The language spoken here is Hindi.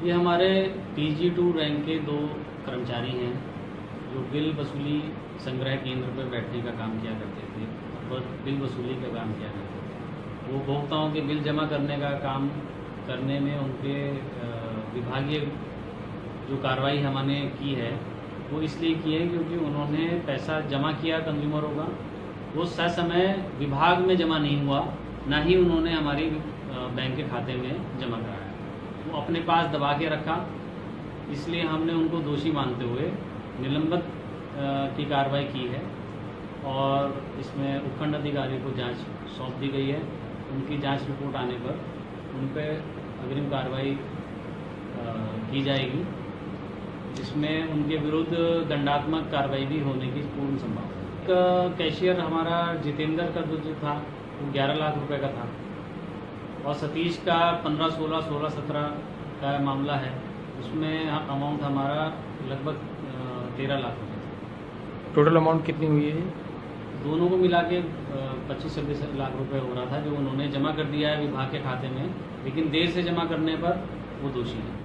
ये हमारे PG2 रैंक के 2 कर्मचारी हैं जो बिल वसूली संग्रह केंद्र पर बैठने का काम किया करते थे और बिल वसूली का काम किया करते थे। वो उपभोक्ताओं के बिल जमा करने का काम करने में उनके विभागीय जो कार्रवाई हमने की है वो इसलिए की है क्योंकि उन्होंने पैसा जमा किया कंज्यूमरों का, वो ससमय विभाग में जमा नहीं हुआ, ना ही उन्होंने हमारी बैंक के खाते में जमा कराया, वो अपने पास दबा के रखा। इसलिए हमने उनको दोषी मानते हुए निलंबित की कार्रवाई की है और इसमें उपखंड अधिकारी को जांच सौंप दी गई है। उनकी जांच रिपोर्ट आने पर उन पर अग्रिम कार्रवाई की जाएगी, जिसमें उनके विरुद्ध दंडात्मक कार्रवाई भी होने की पूर्ण संभावना है। कैशियर हमारा जितेंद्र का जो था वो 11 लाख रुपए का था और सतीश का 15, 16, 17 का मामला है, उसमें अमाउंट हमारा लगभग 13 लाख रुपये था। टोटल अमाउंट कितनी हुई है? दोनों को मिला के 25-26 लाख रुपए हो रहा था जो उन्होंने जमा कर दिया है विभाग के खाते में, लेकिन देर से जमा करने पर वो दोषी है।